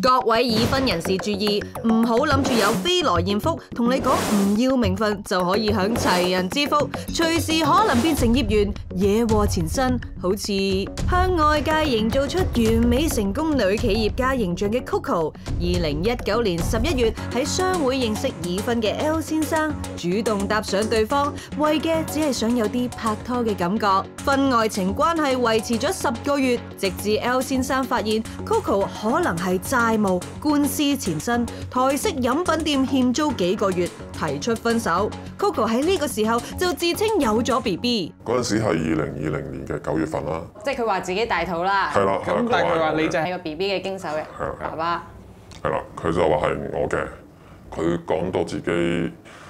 各位已婚人士注意，唔好諗住有飛來艷福同你講唔要名分就可以享齊人之福，隨時可能變成業緣，惹禍纏身。好似向外界營造出完美成功女企業家形象嘅 Coco，2019年11月喺商會認識已婚嘅 L 先生，主動搭上對方，為嘅只係想有啲拍拖嘅感覺。婚外情關係維持咗10個月，直至 L 先生發現 Coco 可能係債務、官司纏身，台式飲品店欠租幾個月，提出分手。Coco 喺呢個時候就自稱有咗 BB。 嗰陣時係2020年嘅9月份啦。 即係佢話自己大肚啦。 係啦。 咁但係佢話你就係個 BB 嘅經手嘅爸爸。 係啦，佢就話係我嘅。佢講到自己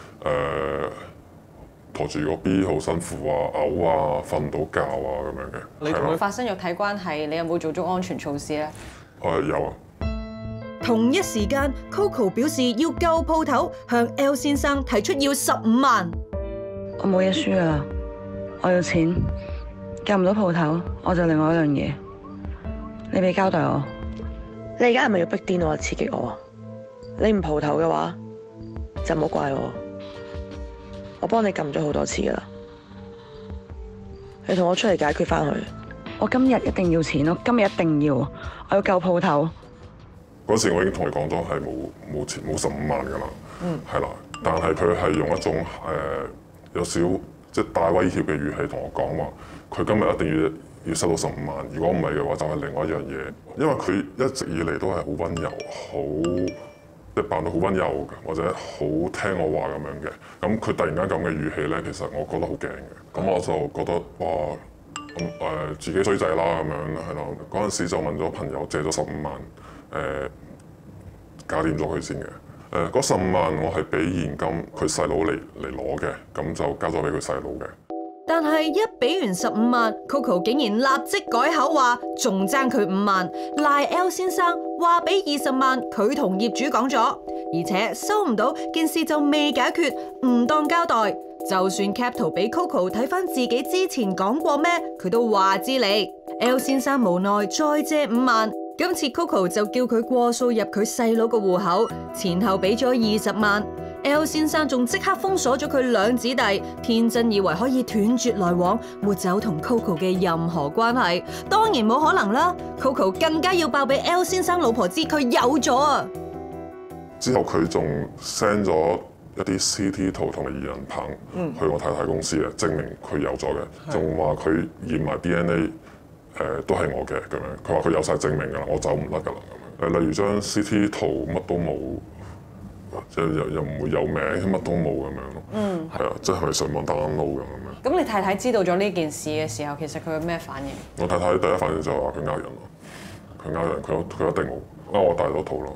陀住個 B 好辛苦啊、嘔啊、瞓唔到覺啊咁樣嘅。 你同佢發生肉體關係，你有冇做足安全措施咧？ 有啊。 同一時間 ，Coco 表示要救鋪頭，向 L 先生提出要15萬。 我冇嘢輸㗎啦，我要錢，救唔到鋪頭，我就另外一樣嘢。你俾交代我。 你而家係咪要逼癲我、刺激我啊？你唔蒲頭嘅話，就唔好怪我。我幫你撳咗好多次㗎啦，你同我出嚟解決翻佢。 我今日一定要錢，我今日一定要，我要救鋪頭。 嗰時我已經同佢講咗係冇錢冇15萬㗎啦，係啦。但係佢係用一種有少即係帶威脅嘅語氣同我講話，佢今日一定要收到15萬，如果唔係嘅話就係另外一樣嘢。因為佢一直以嚟都係好溫柔，好即係扮到好溫柔或者好聽我話咁樣嘅。咁佢突然間咁嘅語氣咧，其實我覺得好驚嘅。咁我就覺得哇自己衰仔啦咁樣係咯。嗰陣時就問咗朋友借咗15萬。搞掂咗佢先嘅。嗰15萬我係俾現金佢細佬嚟攞嘅，咁就交咗俾佢細佬嘅。 但係一俾完15萬 ，Coco 竟然立即改口話仲爭佢5萬，賴 L 先生話俾20萬佢同業主講咗，而且收唔到件事就未解決，唔當交代。就算 cap 圖俾 Coco 睇翻自己之前講過咩，佢都話知你。L 先生無奈再借5萬。今次 Coco 就叫佢過數入佢細佬個戶口，前後俾咗20萬。L 先生仲即刻封鎖咗佢2子弟，天真以為可以斷絕來往，抹走同 Coco 嘅任何關係。當然冇可能啦 ，Coco 更加要爆俾 L 先生老婆知佢有咗啊！ 之後佢仲 send 咗一啲 CT 圖同埋2人棒去我太太公司嘅，證明佢有咗嘅，仲話佢驗埋 DNA。都係我嘅咁樣，佢話佢有晒證明㗎啦，我走唔甩㗎啦咁樣。例如張 CT 圖乜都冇，即係又唔會有名，乜都冇咁樣咯。係啊，即係咪上網 download 咁樣？ 咁你太太知道咗呢件事嘅時候，其實佢有咩反應？ 我太太第一反應就係話佢呃人咯，佢呃人，佢一定冇呃我大咗肚咯。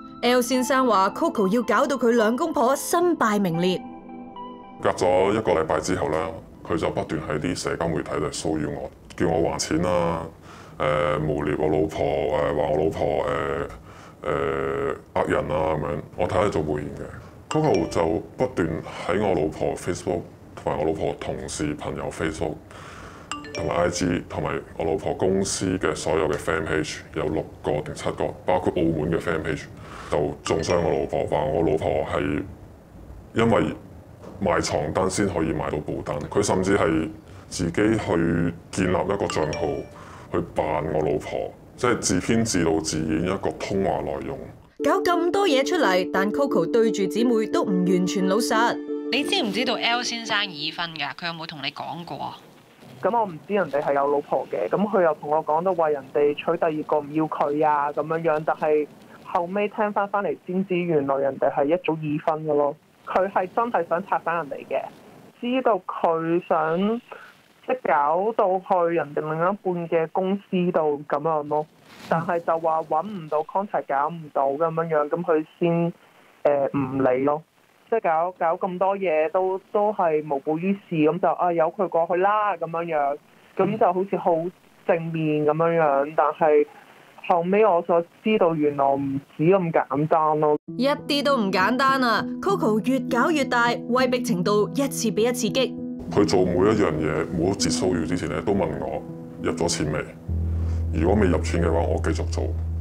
L 先生話 Coco 要搞到佢兩公婆身敗名裂。 隔咗1個禮拜之後咧，佢就不斷喺啲社交媒體度騷擾我。叫我還錢啦，誣蔑我老婆，話我老婆呃人啊咁樣，我睇下做回應嘅。Coco 就不斷喺我老婆 Facebook 同埋我老婆同事朋友 Facebook 同埋 IG 同埋我老婆公司嘅所有嘅 fan page 有6個定7個，包括澳門嘅 fan page 就中傷我老婆，話我老婆係因為賣床單先可以買到保單，佢甚至係自己去建立一個帳號去扮我老婆，即係自編自導自演一個通話內容。 搞咁多嘢出嚟，但 Coco 對住姊妹都唔完全老實。 你知唔知道 L 先生已婚㗎？佢有冇同你講過？ 咁我唔知人哋係有老婆嘅，咁佢又同我講到話人哋娶第2個唔要佢啊咁樣樣，但係後尾聽翻嚟先知，原來人哋係一早已婚嘅咯。佢係真係想拆散人哋嘅，知道佢想。即搞到去人哋另一半嘅公司度咁樣咯，但係就話揾唔到 contact， 搞唔到咁樣，咁佢先唔理咯。即係搞咁多嘢都係無補於事，咁就由佢過去啦咁樣，咁就好似好正面咁樣，但係後尾我所知道原來唔止咁簡單咯。 一啲都唔簡單啊 ！Coco 越搞越大，威逼程度一次比一次激。 佢做每一樣嘢冇一次騷擾之前咧，都問我入咗錢未？如果未入錢嘅話，我繼續做。佢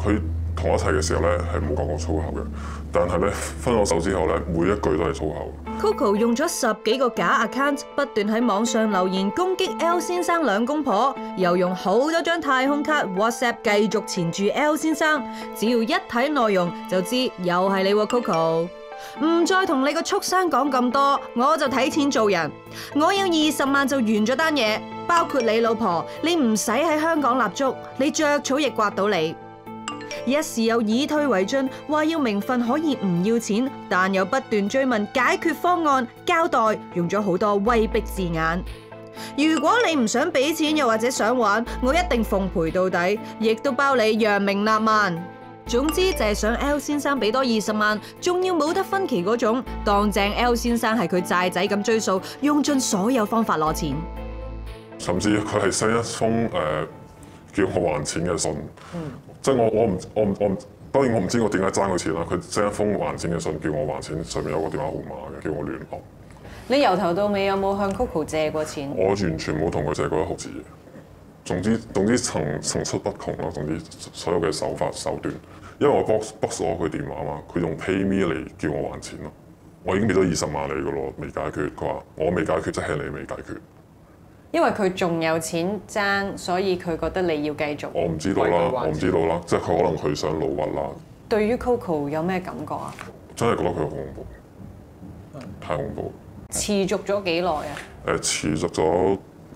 同我一齊嘅時候咧係冇講過粗口嘅，但係咧分咗手之後咧，每一句都係粗口。 Coco 用咗10幾個假 account， 不斷喺網上留言攻擊 L 先生兩公婆，又用好多張太空卡 WhatsApp 繼續纏住 L 先生。只要一睇內容就知又係你喎 Coco。唔再同你個畜生講咁多，我就睇錢做人。我有20萬就完咗單嘢，包括你老婆，你唔使喺香港立足，你著草亦刮到你。一時又以退為進，話要名分可以唔要錢，但又不斷追問解決方案、交代，用咗好多威逼字眼。如果你唔想俾錢，又或者想玩，我一定奉陪到底，亦都包你揚名立萬。總之就係想 L 先生俾多20萬，仲要冇得分期嗰種，當正 L 先生係佢債仔咁追數，用盡所有方法攞錢。 甚至佢係 send 一封叫我還錢嘅信，即係我當然我唔知我點解爭佢錢啦。佢 send 一封還錢嘅信叫我還錢，上面有個電話號碼嘅，叫我聯絡。 你由頭到尾有冇向 Coco 借過錢？ 我完全冇同佢借過1毫子嘅。總之層出不窮咯。總之所有嘅手法手段，因為我 box 咗佢電話嘛，佢用 PayMe 嚟叫我還錢咯。我已經俾咗20萬你㗎咯，未解決。佢話我未解決，即係你未解決。 因為佢仲有錢爭，所以佢覺得你要繼續。 我唔知道啦，即係佢可能佢想老屈啦。 對於 Coco 有咩感覺啊？ 真係覺得佢好恐怖，太恐怖。 持續咗幾耐啊？ 持續咗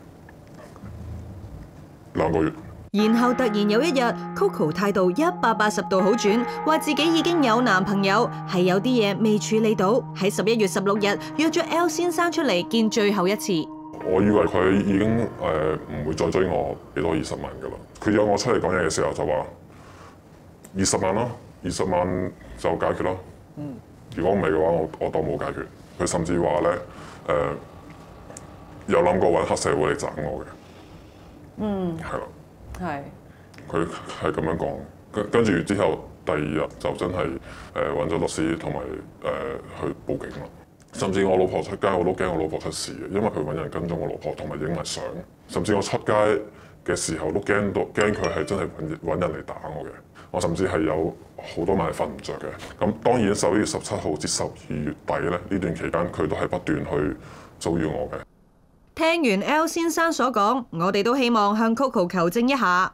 2個月。 然後突然有一日 ，Coco 態度180度好轉，話自己已經有男朋友，係有啲嘢未處理到，喺11月16日約咗 L 先生出嚟見最後一次。 我以為佢已經唔會再追我，俾多20萬㗎啦。佢約我出嚟講嘢嘅時候就話20萬咯，20萬就解決咯。如果唔係嘅話，我當冇解決。佢甚至話咧有諗過揾黑社會嚟斬我嘅。係啦。 係。 佢係咁樣講，跟住之後第2日就真係揾咗律師同埋去報警啦。甚至我老婆出街我都驚我老婆出事嘅，因為佢揾人跟蹤我老婆同埋影埋相。甚至我出街嘅時候都驚佢係真係揾人嚟打我嘅。我甚至係有好多晚係瞓唔着嘅。咁當然11月17號至12月底咧，呢段期間佢都係不斷去騷擾我嘅。 聽完 L 先生所講，我哋都希望向 Coco 求證一下。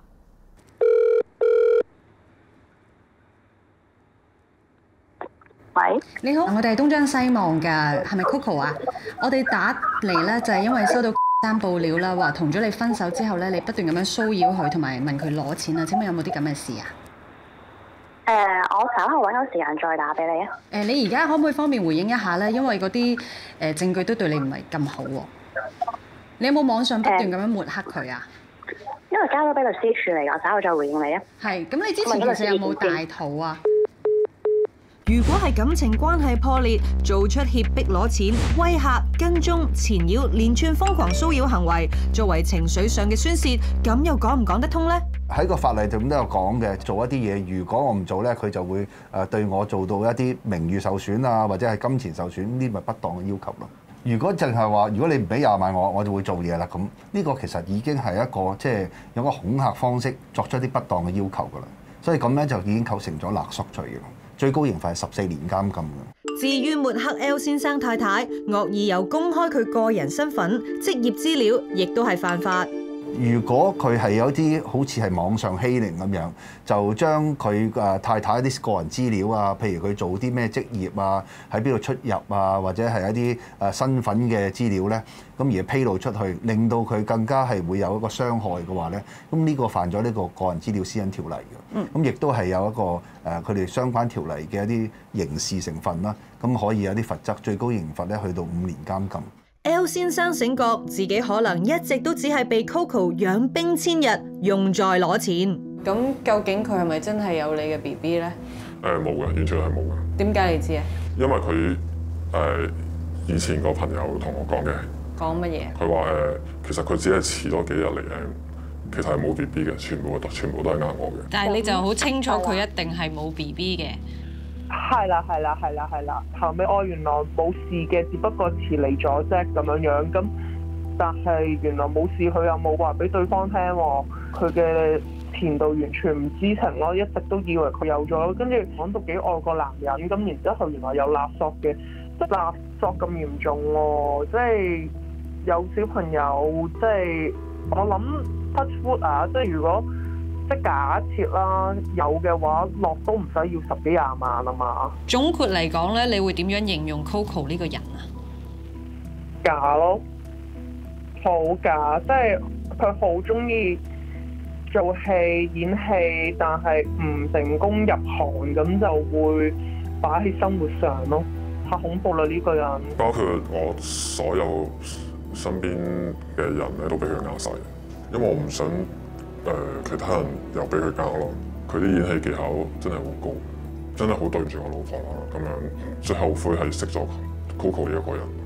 喂， 你好，我哋係東張西望㗎，係咪 Coco 啊？我哋打嚟咧就係因為收到生報料啦，話同咗你分手之後咧，你不斷咁樣騷擾佢，同埋問佢攞錢啊？請問有冇啲咁嘅事啊？ 我稍後揾個時間再打俾你啊。 你而家可唔可以方便回應一下咧？因為嗰啲證據都對你唔係咁好喎。你有冇網上不斷咁樣抹黑佢啊？ 因為交咗俾律師處理，我稍後再回應你啊。 係，咁你之前其實有冇大肚啊？ 如果係感情關係破裂，做出脅迫攞錢、威嚇、跟蹤、纏繞、連串瘋狂騷擾行為，作為情緒上嘅宣泄，咁又講唔講得通呢？ 喺個法例度都有講嘅，做一啲嘢，如果我唔做咧，佢就會對我做到一啲名譽受損啊，或者係金錢受損，呢啲咪不當嘅要求咯。如果淨係話，如果你唔俾20萬我就會做嘢啦。咁呢個其實已經係一個即係有個恐嚇方式作出一啲不當嘅要求㗎啦。所以咁咧就已經構成咗勒索罪嘅，最高刑罰係14年監禁嘅。 至於抹黑 L 先生太太，惡意又公開佢個人身份、職業資料，亦都係犯法。 如果佢係有啲好似係網上欺凌咁樣，就將佢太太一啲個人資料啊，譬如佢做啲咩職業啊，喺邊度出入啊，或者係一啲身份嘅資料咧，咁而披露出去，令到佢更加係會有一個傷害嘅話咧，咁呢個犯咗呢個個人資料私隱條例嘅，咁亦都係有一個佢哋相關條例嘅一啲刑事成分啦，咁可以有啲罰則，最高刑罰咧去到5年監禁。 L 先生醒覺自己可能一直都只係被 Coco 養兵千日，用在攞錢。 咁究竟佢係咪真係有你嘅 BB 咧？ 冇嘅，完全係冇嘅。 點解你知啊？ 因為佢以前個朋友同我講嘅。 講乜嘢？ 佢話其實佢只係遲咗幾日嚟其實係冇 BB 嘅，全部都係呃我嘅。 但係你就好清楚佢一定係冇 BB 嘅。 係啦，後尾我原來冇事嘅，只不過遲嚟咗啫咁樣。咁但係原來冇事，佢又冇話俾對方聽喎。佢嘅前度完全唔知情咯，一直都以為佢有咗，跟住講到幾愛個男人，咁然之後原來有勒索嘅，即係勒索咁嚴重喎，即係有小朋友，即係我諗 touch wood 啊，即係如果即係假設啦有嘅話，落都唔使要10幾20萬啊嘛。 總括嚟講咧，你會點樣形容 Coco 呢個人啊？ 假咯，好假，即係佢好中意做戲演戲，但係唔成功入行，咁就會擺喺生活上咯。太恐怖啦呢個人！ 包括我所有身邊嘅人咧，都俾佢呃晒，因為我唔想其他人又俾佢呃咯。佢啲演戲技巧真係好高，真係好對唔住我老婆啦。咁樣最後悔係識咗 Coco 呢一個人。